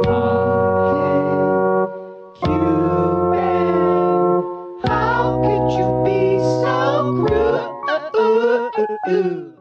Hot-head Cupid, how could you be so cruel?